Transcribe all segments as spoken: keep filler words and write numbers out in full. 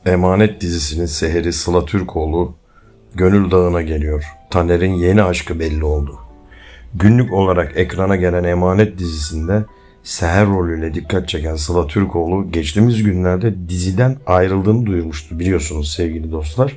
Emanet dizisinin seheri Sıla Türkoğlu Gönül Dağı'na geliyor. Taner'in yeni aşkı belli oldu. Günlük olarak ekrana gelen Emanet dizisinde seher rolüyle dikkat çeken Sıla Türkoğlu geçtiğimiz günlerde diziden ayrıldığını duyurmuştu, biliyorsunuz sevgili dostlar.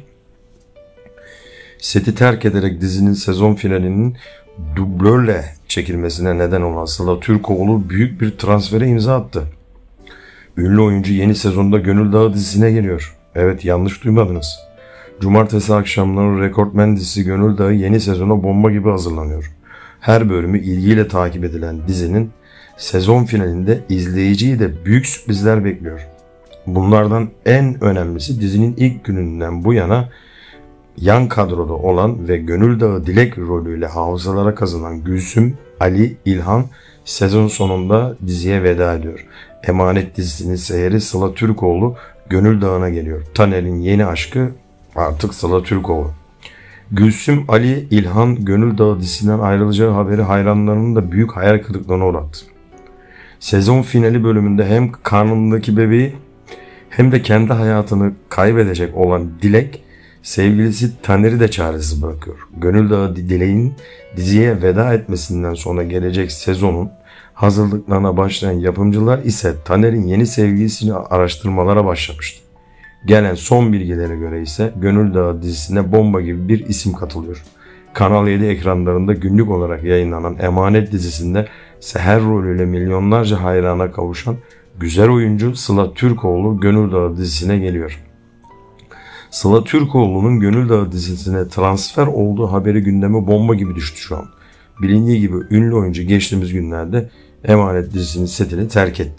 Seti terk ederek dizinin sezon finalinin dublörle çekilmesine neden olan Sıla Türkoğlu büyük bir transfere imza attı. Ünlü oyuncu yeni sezonda Gönül Dağı dizisine geliyor. Evet, yanlış duymadınız. Cumartesi akşamları Rekortmen dizisi Gönül Dağı yeni sezona bomba gibi hazırlanıyor. Her bölümü ilgiyle takip edilen dizinin sezon finalinde izleyiciyi de büyük sürprizler bekliyor. Bunlardan en önemlisi dizinin ilk gününden bu yana yan kadroda olan ve Gönül Dağı Dilek rolüyle hafızalara kazınan Gülsüm, Ali, İlhan sezon sonunda diziye veda ediyor. Emanet dizisinin seyri Sıla Türkoğlu Gönül Dağı'na geliyor. Taner'in yeni aşkı artık Sıla Türkoğlu. Gülsüm, Ali, İlhan Gönül Dağı dizisinden ayrılacağı haberi hayranlarının da büyük hayal kırıklığına uğrattı. Sezon finali bölümünde hem karnındaki bebeği hem de kendi hayatını kaybedecek olan Dilek, sevgilisi Taner'i de çaresiz bırakıyor. Gönül Dağı Dilek'in diziye veda etmesinden sonra gelecek sezonun hazırlıklarına başlayan yapımcılar ise Taner'in yeni sevgilisini araştırmalara başlamıştı. Gelen son bilgilere göre ise Gönül Dağı dizisine bomba gibi bir isim katılıyor. Kanal yedi ekranlarında günlük olarak yayınlanan Emanet dizisinde seher rolüyle milyonlarca hayrana kavuşan güzel oyuncu Sıla Türkoğlu Gönül Dağı dizisine geliyor. Sıla Türkoğlu'nun Gönül Dağı dizisine transfer olduğu haberi gündeme bomba gibi düştü şu an. Bilindiği gibi ünlü oyuncu geçtiğimiz günlerde Emanet dizisinin setini terk etti.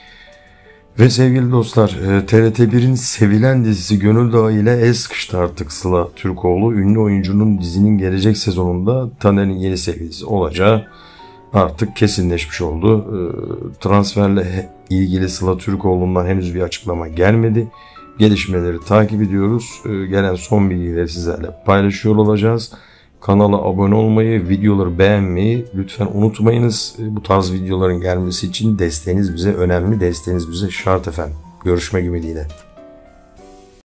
Ve sevgili dostlar, T R T bir'in sevilen dizisi Gönül Dağı ile el sıkıştı artık Sıla Türkoğlu. Ünlü oyuncunun dizinin gelecek sezonunda Taner'in yeni sevgilisi olacağı artık kesinleşmiş oldu. Transferle ilgili Sıla Türkoğlu'ndan henüz bir açıklama gelmedi. Gelişmeleri takip ediyoruz. Gelen son bilgileri sizlerle paylaşıyor olacağız. Kanala abone olmayı, videoları beğenmeyi lütfen unutmayınız. Bu tarz videoların gelmesi için desteğiniz bize önemli. Desteğiniz bize şart efendim. Görüşmek ümidiyle.